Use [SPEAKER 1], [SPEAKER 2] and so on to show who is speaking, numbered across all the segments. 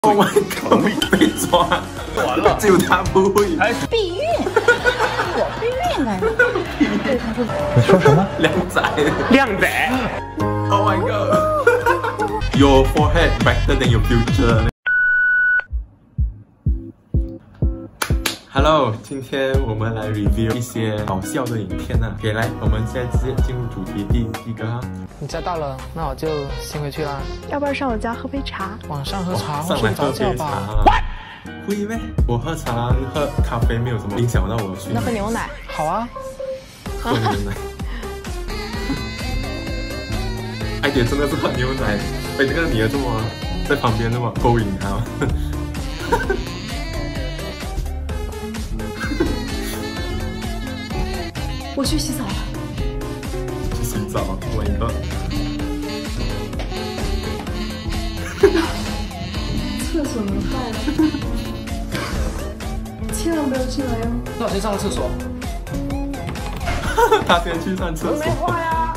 [SPEAKER 1] Oh my god！ 被抓，
[SPEAKER 2] 完了，
[SPEAKER 1] 只有他不会。
[SPEAKER 3] 避孕，我避孕干什么？对他说，
[SPEAKER 4] 你说什么？
[SPEAKER 1] 靓仔，
[SPEAKER 2] 靓仔。
[SPEAKER 1] Oh my god！Your forehead better than your future。Hello， 今天我们来 review 一些搞笑的影片啊。OK， 来，我们现在直接进入主题，第一个哈。
[SPEAKER 4] 你家到了，那我就先回去啦。
[SPEAKER 5] 要不然上我家喝杯茶？
[SPEAKER 4] 晚上喝茶
[SPEAKER 1] 上来喝杯茶。会咩？我喝茶喝咖啡没有什么影响到我的睡眠。
[SPEAKER 5] 那喝牛奶？
[SPEAKER 4] 好啊。
[SPEAKER 1] 喝牛奶。艾姐真的是喝牛奶。哎，这个女的这么在旁边那么勾引她。
[SPEAKER 5] 我去洗澡了。
[SPEAKER 1] 去洗澡，我一个。
[SPEAKER 5] 厕所门坏了，千万不要进来哦。
[SPEAKER 4] 那我先上个厕所。
[SPEAKER 1] 他先去上厕所。没话呀。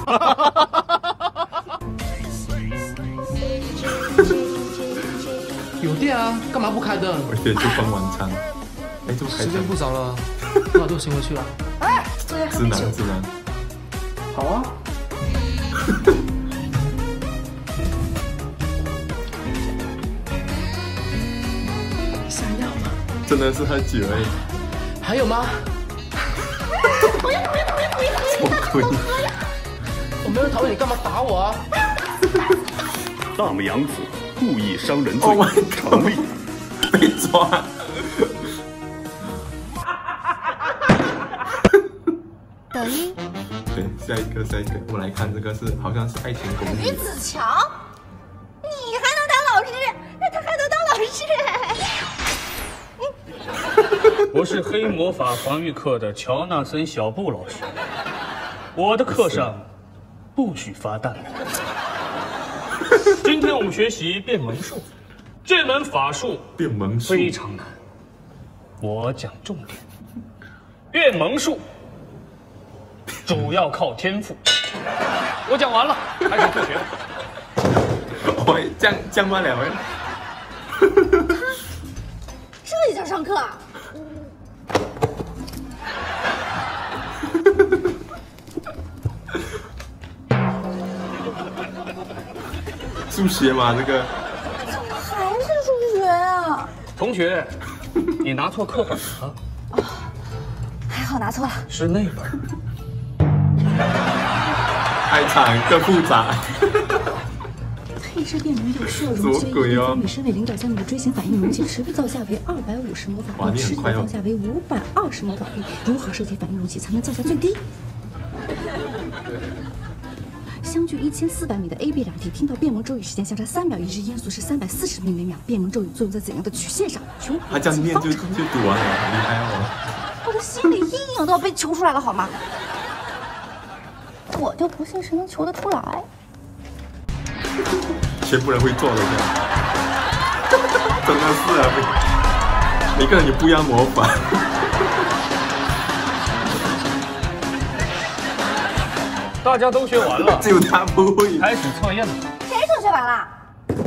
[SPEAKER 4] 有电啊，干嘛不开灯？
[SPEAKER 1] 我先去放晚餐。哎，这么开
[SPEAKER 4] 时间不早了，那我就先回去了。
[SPEAKER 5] 哎，
[SPEAKER 1] 直男。
[SPEAKER 4] 好啊。
[SPEAKER 5] 想要吗？
[SPEAKER 1] 真的是喝酒哎。
[SPEAKER 4] 还有吗？
[SPEAKER 1] 什么鬼？
[SPEAKER 4] 我没有讨厌你，干嘛打我啊？
[SPEAKER 2] 大母养子故意伤人罪成立，
[SPEAKER 1] 被抓。
[SPEAKER 3] 抖音。
[SPEAKER 1] 对，下一个，我们来看这个是好像是爱情公寓。
[SPEAKER 3] 于子乔，你还能当老师？那他还能当老师？
[SPEAKER 2] 我是黑魔法防御课的乔纳森·小布老师，我的课上不许发弹。今天我们学习变萌术，这门法术
[SPEAKER 1] 变萌术
[SPEAKER 2] 非常难，我讲重点。变萌术主要靠天赋。我讲完了，开始做学吧。
[SPEAKER 1] 喂，降不了哎。
[SPEAKER 3] 这也叫上课啊？
[SPEAKER 1] 数学嘛，这个。
[SPEAKER 3] 怎么还是数学啊？
[SPEAKER 2] 同学，你拿错课本了。
[SPEAKER 3] 还好拿错了，
[SPEAKER 2] 是那本。
[SPEAKER 1] 太惨，更复杂。
[SPEAKER 6] 配置变萌有需要容学一分米身为领导下面的锥形反应容器，持续造价为250魔法力，持续造价为520魔法力。如何设计反应容器才能造价最低？相距1400米的 AB 两体听到变萌咒语时间相差3秒，已知音速是340米每秒。变萌咒语作用在怎样的曲线上？求
[SPEAKER 1] 他这样念就读完了，厉害哦！
[SPEAKER 3] 我的心理阴影都要被求出来了，好吗？我就不信谁能求得出来。
[SPEAKER 1] 全部人会做的，真的是啊，每个人有不一样魔法。
[SPEAKER 2] 大家都学完了，
[SPEAKER 1] 只有他不会。
[SPEAKER 2] 开始测验了。
[SPEAKER 3] 谁都学完了？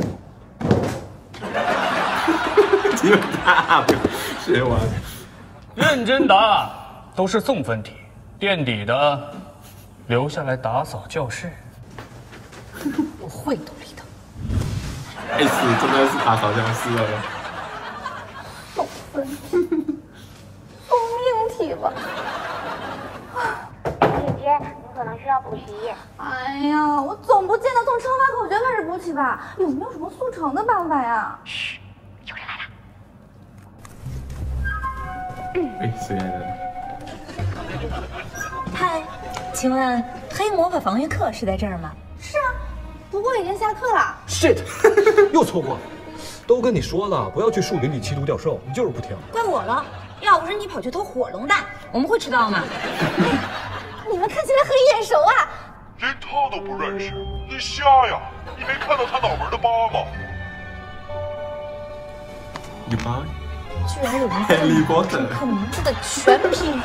[SPEAKER 1] 只有他学完。
[SPEAKER 2] 认真答都是送分题，垫底的留下来打扫教室。
[SPEAKER 3] 我会努力的。
[SPEAKER 1] 哎，真的是打扫教室了。
[SPEAKER 3] 送分题，送命题吧。
[SPEAKER 7] 姐姐，你可能需要补习。
[SPEAKER 3] 哎呀，我总不见得从乘法口诀开始补起吧？有没有什么速成的办法呀？
[SPEAKER 7] 嘘，有人来了。
[SPEAKER 1] 哎，谁来的？
[SPEAKER 6] 嗨，请问黑魔法防御课是在这儿吗？
[SPEAKER 3] 是啊，不过已经下课了。
[SPEAKER 8] shit， 又错过了。都跟你说了，不要去树林里缉毒钓兽，你就是不听。
[SPEAKER 6] 怪我了，要不是你跑去偷火龙蛋，我们会迟到吗？
[SPEAKER 3] 你们看起来很眼熟啊。
[SPEAKER 9] 连他都不认识，你瞎呀？你没看到他脑门的疤吗？
[SPEAKER 1] 有疤？
[SPEAKER 6] 居然有人
[SPEAKER 1] 哈利波特
[SPEAKER 6] 课名字的全拼。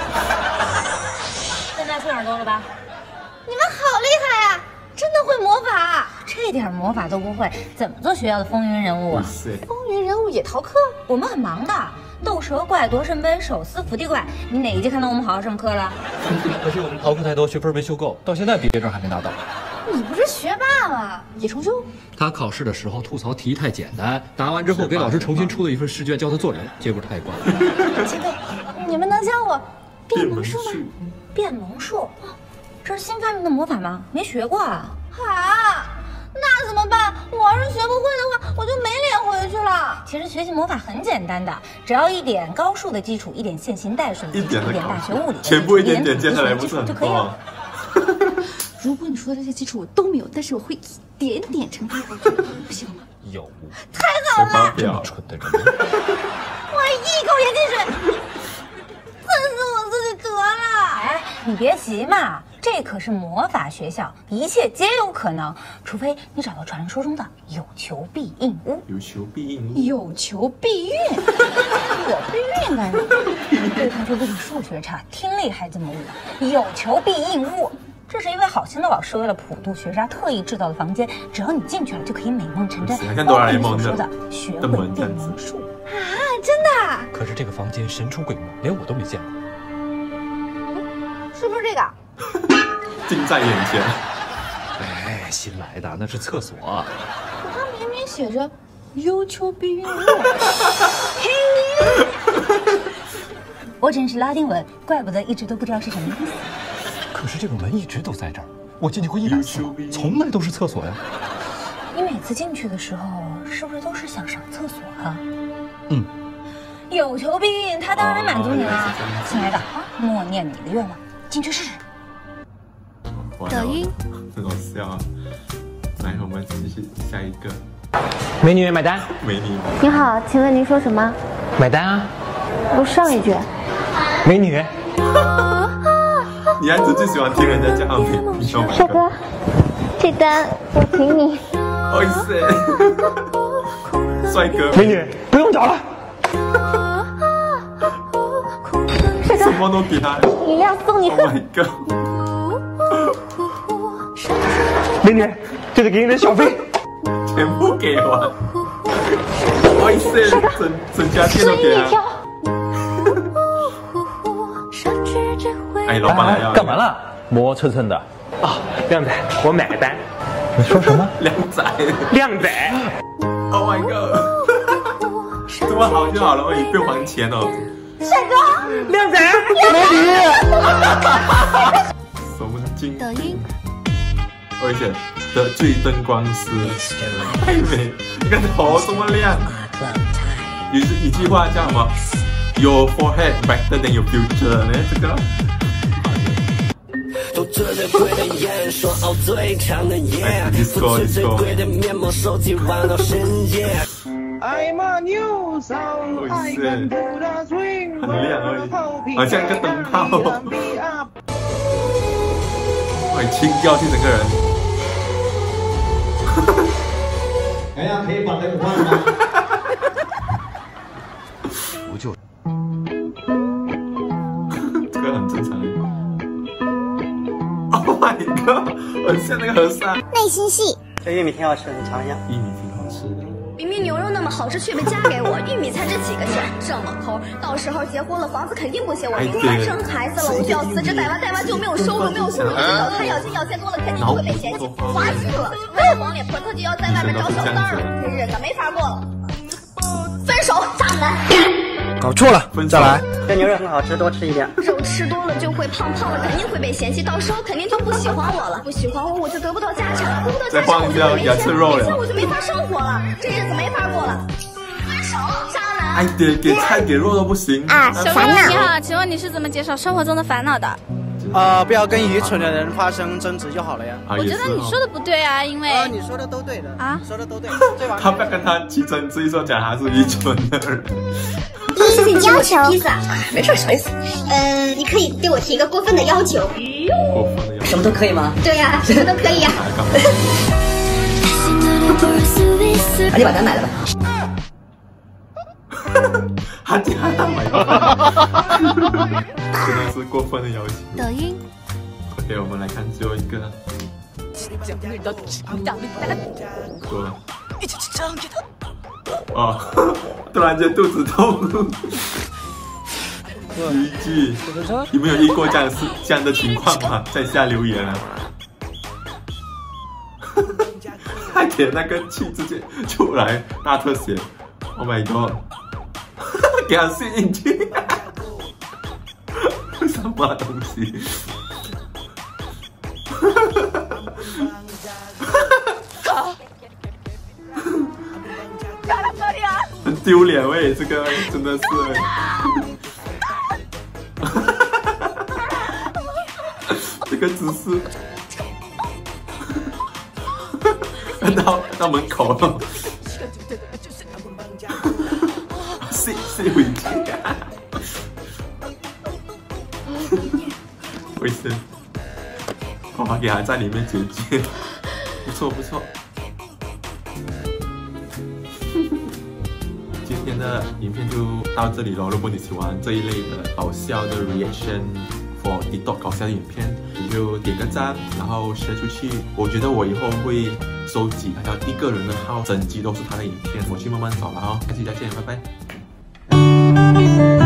[SPEAKER 6] 现在去哪儿够了吧？
[SPEAKER 3] 你们好厉害啊！真的会魔法。
[SPEAKER 6] 这点魔法都不会，怎么做学校的风云人物啊？
[SPEAKER 3] 风云人物也逃课？
[SPEAKER 6] 我们很忙的，斗蛇怪、夺圣杯、手撕伏地怪。你哪一届看到我们好好上课了？
[SPEAKER 8] 可惜我们逃课太多，学分没修够，到现在毕业证还没拿到。
[SPEAKER 3] 你不是学霸吗？也重修？
[SPEAKER 8] 他考试的时候吐槽题太简单，答完之后给老师重新出了一份试卷，教他做人，结果太乖。
[SPEAKER 3] 前辈，你们能教我变魔术吗？
[SPEAKER 6] 变魔术？这是新发明的魔法吗？没学过啊？
[SPEAKER 3] 啊，那怎么办？我要是学不会的话，我就没脸回去了。
[SPEAKER 6] 其实学习魔法很简单的，只要一点高数的基础，一点线性代数的基础，一点大学物理，
[SPEAKER 1] 全部一点点接下来不是很
[SPEAKER 6] 就可以了。
[SPEAKER 3] 如果你说的这些基础我都没有，但是我会一点点乘法回去，不行吗？
[SPEAKER 8] 有，
[SPEAKER 3] 太好了！
[SPEAKER 8] 这么蠢的人，
[SPEAKER 3] 我一口也进水，恨死我自己得了！
[SPEAKER 6] 哎，你别急嘛，这可是魔法学校，一切皆有可能，除非你找到传说中的有求必应屋。
[SPEAKER 1] 有求必应屋，
[SPEAKER 3] 有求必应。
[SPEAKER 6] 我避孕干什么？对同学不仅数学差，听力还这么污。有求必应屋。这是一位好心的老师为了普渡学渣特意制造的房间，只要你进去了，就可以美梦成真。
[SPEAKER 1] 看哆啦 A 梦
[SPEAKER 6] 说的学会变魔术
[SPEAKER 3] 啊，真的？
[SPEAKER 8] 可是这个房间神出鬼没，连我都没见过。
[SPEAKER 3] 是不是这个？
[SPEAKER 1] 近在眼前。
[SPEAKER 8] 哎，新来的那是厕所。
[SPEAKER 3] 它明明写着有求必应屋。
[SPEAKER 6] 我真是拉丁文，怪不得一直都不知道是什么意思。
[SPEAKER 8] 可是这个门一直都在这儿，我进去过100次，从来都是厕所呀。
[SPEAKER 6] 你每次进去的时候，是不是都是想上厕所啊？
[SPEAKER 8] 嗯。
[SPEAKER 6] 有求必应，他当然满足你了。亲爱的，默念你的愿望，进去试试。
[SPEAKER 3] 抖音。
[SPEAKER 1] 很好笑啊！来，我们继续下一个。
[SPEAKER 4] 美女买单。
[SPEAKER 1] 美女。
[SPEAKER 7] 你好，请问您说什么？
[SPEAKER 4] 买单啊。
[SPEAKER 7] 不是上一句。
[SPEAKER 4] 美女。
[SPEAKER 1] 女孩子最喜欢听人家叫美女。
[SPEAKER 7] 帅哥，这单我请你。
[SPEAKER 1] 哎塞，帅哥。
[SPEAKER 4] 美女，不用找了。
[SPEAKER 7] 帅哥，
[SPEAKER 1] 什么都给他。
[SPEAKER 7] 饮料送你喝。
[SPEAKER 1] Oh my god！
[SPEAKER 4] 美女，这是给你的小费，
[SPEAKER 1] 全部给完。哎塞，整家店都给他。哎，老板来了。
[SPEAKER 4] 干嘛了？磨蹭蹭的。啊，靓仔，我买个单。你说什么？
[SPEAKER 1] 靓仔。
[SPEAKER 4] 靓仔。
[SPEAKER 1] Oh my god！ 这么好就好了，我也不用还钱哦。
[SPEAKER 3] 帅哥，
[SPEAKER 4] 靓仔，美女。
[SPEAKER 1] 什么精？
[SPEAKER 3] 抖音。
[SPEAKER 1] 而且得罪灯光师，太美！你看头这么亮。有一句话叫什么 ？Your forehead brighter than your future 呢？这个。
[SPEAKER 10] 都最贵的烟，说熬最长的夜，付出最贵的面膜，手机玩到深夜。
[SPEAKER 1] 很亮而已，好像一个灯泡。会清掉去整个人。
[SPEAKER 11] 哎呀，可以把这个换吗？
[SPEAKER 8] 不就
[SPEAKER 1] 这个很正常。 Oh my god！ 很像那个和尚。
[SPEAKER 12] 内心戏。
[SPEAKER 13] 这玉米挺好吃的，你尝一下。
[SPEAKER 1] 玉米挺好吃的。
[SPEAKER 14] 明明牛肉那么好吃，却被嫁给我，玉米才值几个钱？这么抠，到时候结婚了，房子肯定不写我名字。生孩子了，我就要辞职，带娃就没有收入，没有收入就找他要钱多了，肯定就会被嫌弃。花心了，为黄脸婆他就要在外面找小三儿了，这日子没法过了。分手，渣男。
[SPEAKER 4] 搞错了，再来。
[SPEAKER 13] 这牛肉很好吃，多吃一点。
[SPEAKER 14] 肉吃多了就会胖，胖了肯定会被嫌弃，到时候肯定就不喜欢我了。不喜欢我，我就得不到家产，得不到家产我就没钱，没钱我就没法生活了，这日子没法过了。分手，渣男。
[SPEAKER 1] 哎，给菜给肉都不行
[SPEAKER 3] 啊！
[SPEAKER 15] 小哥你好，请问你是怎么减少生活中的烦恼的？
[SPEAKER 13] 不要跟愚蠢的人发生争执就好了呀。
[SPEAKER 15] 我觉得你说的不对啊，因为
[SPEAKER 13] 你说的都对的
[SPEAKER 15] 啊，
[SPEAKER 13] 说的都对。
[SPEAKER 1] 他不要跟他起争执，说讲他是愚蠢的人。
[SPEAKER 12] 要求
[SPEAKER 14] 披萨，没事，什么意思？
[SPEAKER 12] 你可以对我提一个过分的要求。
[SPEAKER 1] 过分的要求？
[SPEAKER 13] 什么都可以吗？
[SPEAKER 12] 对呀，什么都可以呀。
[SPEAKER 13] 那你把单买了吧。
[SPEAKER 1] 他竟然买了，真的是过分的要求。
[SPEAKER 3] 抖音。
[SPEAKER 1] OK， 我们来看最后一个。 说了。哦，突然间肚子痛。一句，有没有遇过这样的情况吗？在下留言啊。还给那个气直接出来大特写 ，Oh my god！ 给他吸进去，什么东西？很丢脸喂，这个真的是。这个姿势。到门口了，塞回去，卫生，爸爸给他在里面解决，不错不错。今天的影片就到这里了，如果你喜欢这一类的搞笑的 reaction for TikTok 搞笑的影片，你就点个赞，然后 share 出去。我觉得我以后会收集他一个人的号，整集都是他的影片，我去慢慢找了哈。下期再见，拜拜。